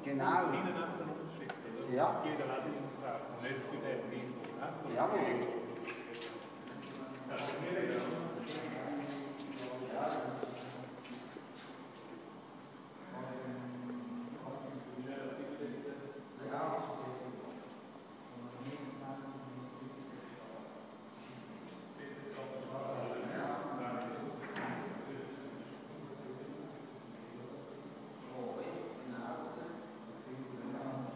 Genau. Hinten einfach eine Unterschrift, oder? Ja. Jeder Laden unterschreibt. Und nicht für den Preis, Jawohl.